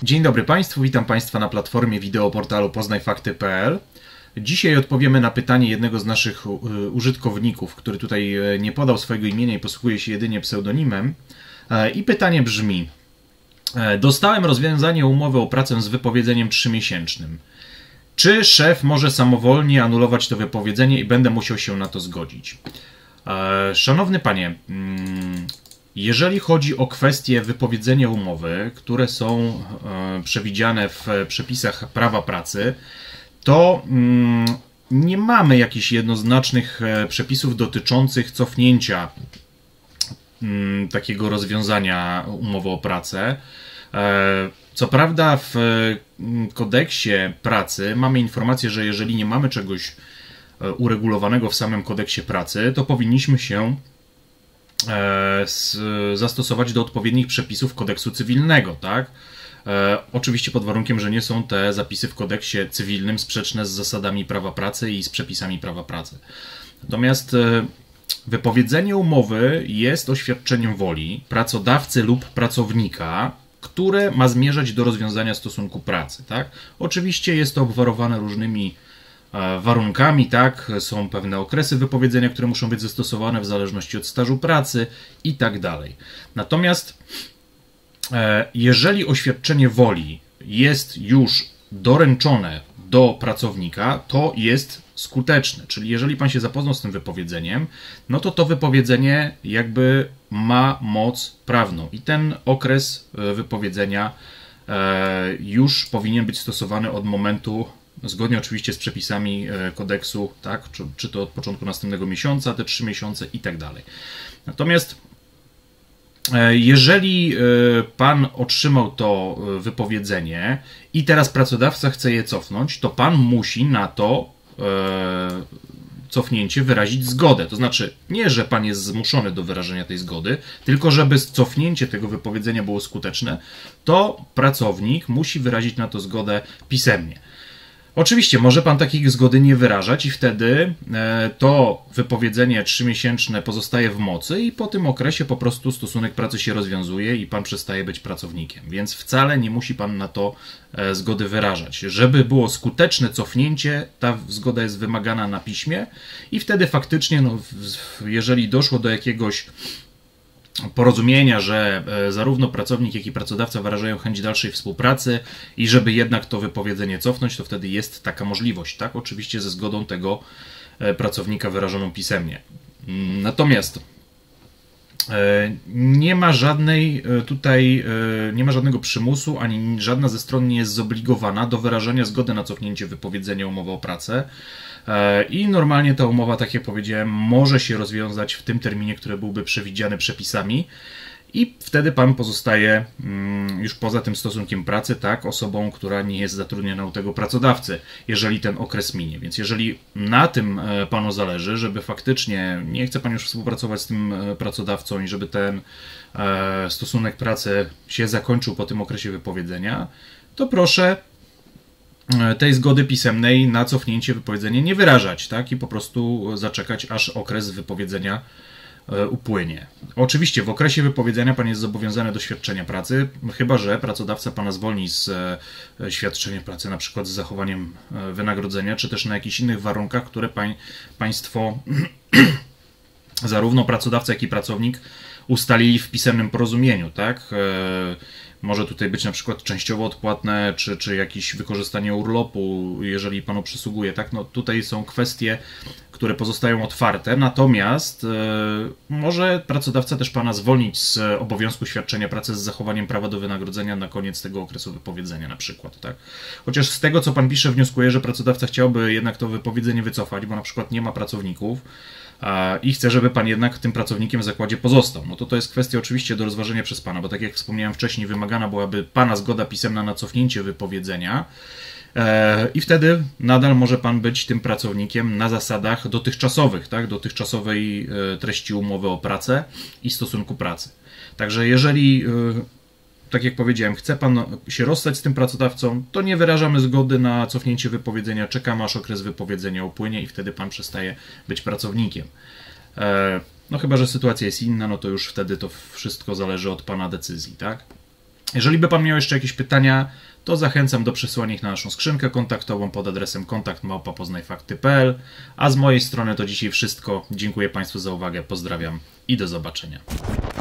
Dzień dobry Państwu, witam Państwa na platformie wideo portalu poznajfakty.pl. Dzisiaj odpowiemy na pytanie jednego z naszych użytkowników, który tutaj nie podał swojego imienia i posługuje się jedynie pseudonimem. I pytanie brzmi: dostałem rozwiązanie umowy o pracę z wypowiedzeniem 3-miesięcznym. Czy szef może samowolnie anulować to wypowiedzenie i będę musiał się na to zgodzić? Szanowny Panie, jeżeli chodzi o kwestie wypowiedzenia umowy, które są przewidziane w przepisach prawa pracy, to nie mamy jakichś jednoznacznych przepisów dotyczących cofnięcia takiego rozwiązania umowy o pracę. Co prawda w kodeksie pracy mamy informację, że jeżeli nie mamy czegoś uregulowanego w samym kodeksie pracy, to powinniśmy się zastosować do odpowiednich przepisów kodeksu cywilnego, tak? Oczywiście pod warunkiem, że nie są te zapisy w kodeksie cywilnym sprzeczne z zasadami prawa pracy i z przepisami prawa pracy. Natomiast wypowiedzenie umowy jest oświadczeniem woli pracodawcy lub pracownika, które ma zmierzać do rozwiązania stosunku pracy, tak? Oczywiście jest to obwarowane różnymi warunkami, tak? Są pewne okresy wypowiedzenia, które muszą być zastosowane w zależności od stażu pracy i tak dalej. Natomiast jeżeli oświadczenie woli jest już doręczone do pracownika, to jest skuteczne. Czyli jeżeli Pan się zapoznał z tym wypowiedzeniem, no to to wypowiedzenie jakby ma moc prawną i ten okres wypowiedzenia już powinien być stosowany od momentu, zgodnie oczywiście z przepisami kodeksu, tak? Czy to od początku następnego miesiąca, te 3 miesiące i tak dalej. Natomiast jeżeli Pan otrzymał to wypowiedzenie i teraz pracodawca chce je cofnąć, to Pan musi na to cofnięcie wyrazić zgodę. To znaczy nie, że Pan jest zmuszony do wyrażenia tej zgody, tylko żeby cofnięcie tego wypowiedzenia było skuteczne, to pracownik musi wyrazić na to zgodę pisemnie. Oczywiście może Pan takiej zgody nie wyrażać i wtedy to wypowiedzenie 3-miesięczne pozostaje w mocy i po tym okresie po prostu stosunek pracy się rozwiązuje i Pan przestaje być pracownikiem. Więc wcale nie musi Pan na to zgody wyrażać. Żeby było skuteczne cofnięcie, ta zgoda jest wymagana na piśmie i wtedy faktycznie, no, jeżeli doszło do jakiegoś porozumienia, że zarówno pracownik, jak i pracodawca wyrażają chęć dalszej współpracy i żeby jednak to wypowiedzenie cofnąć, to wtedy jest taka możliwość, tak? Oczywiście ze zgodą tego pracownika wyrażoną pisemnie. Natomiast nie ma nie ma żadnego przymusu, ani żadna ze stron nie jest zobligowana do wyrażenia zgody na cofnięcie wypowiedzenia umowy o pracę. I normalnie ta umowa, tak jak powiedziałem, może się rozwiązać w tym terminie, który byłby przewidziany przepisami i wtedy Pan pozostaje już poza tym stosunkiem pracy, tak, osobą, która nie jest zatrudniona u tego pracodawcy, jeżeli ten okres minie. Więc jeżeli na tym Panu zależy, żeby faktycznie nie chce Pan już współpracować z tym pracodawcą i żeby ten stosunek pracy się zakończył po tym okresie wypowiedzenia, to proszę tej zgody pisemnej na cofnięcie wypowiedzenia nie wyrażać, tak? I po prostu zaczekać, aż okres wypowiedzenia upłynie. Oczywiście w okresie wypowiedzenia Pan jest zobowiązany do świadczenia pracy, chyba że pracodawca Pana zwolni z świadczenia pracy, na przykład z zachowaniem wynagrodzenia, czy też na jakichś innych warunkach, które Państwo, zarówno pracodawca, jak i pracownik, ustalili w pisemnym porozumieniu, tak? Może tutaj być na przykład częściowo odpłatne, czy jakieś wykorzystanie urlopu, jeżeli Panu przysługuje, tak? No tutaj są kwestie, które pozostają otwarte, natomiast może pracodawca też Pana zwolnić z obowiązku świadczenia pracy z zachowaniem prawa do wynagrodzenia na koniec tego okresu wypowiedzenia na przykład, tak? Chociaż z tego, co Pan pisze, wnioskuję, że pracodawca chciałby jednak to wypowiedzenie wycofać, bo na przykład nie ma pracowników i chce, żeby Pan jednak tym pracownikiem w zakładzie pozostał. No to jest kwestia oczywiście do rozważenia przez Pana, bo tak jak wspomniałem wcześniej, wymagana byłaby Pana zgoda pisemna na cofnięcie wypowiedzenia i wtedy nadal może Pan być tym pracownikiem na zasadach dotychczasowych, tak? Dotychczasowej treści umowy o pracę i stosunku pracy. Także jeżeli, tak jak powiedziałem, chce Pan się rozstać z tym pracodawcą, to nie wyrażamy zgody na cofnięcie wypowiedzenia, czekamy aż okres wypowiedzenia upłynie i wtedy Pan przestaje być pracownikiem. No chyba że sytuacja jest inna, no to już wtedy to wszystko zależy od Pana decyzji, tak? Jeżeli by Pan miał jeszcze jakieś pytania, to zachęcam do przesłania ich na naszą skrzynkę kontaktową pod adresem kontakt@poznajfakty.pl. A z mojej strony to dzisiaj wszystko. Dziękuję Państwu za uwagę, pozdrawiam i do zobaczenia.